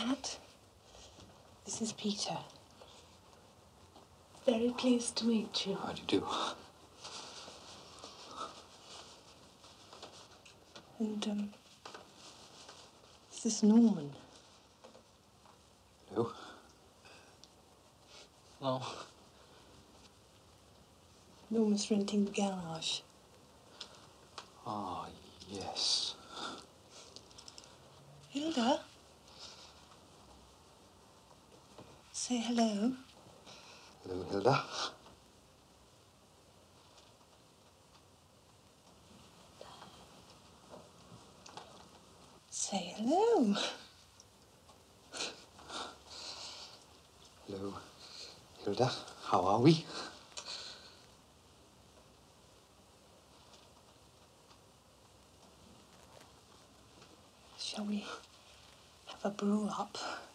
Pat. This is Peter. Very pleased to meet you. How do you do? And, this is Norman. Hello. Hello. Norman's renting the garage. Ah, yes. Hilda? Say hello. Hello, Hilda. Say hello. Hello, Hilda. How are we? Shall we have a brew up?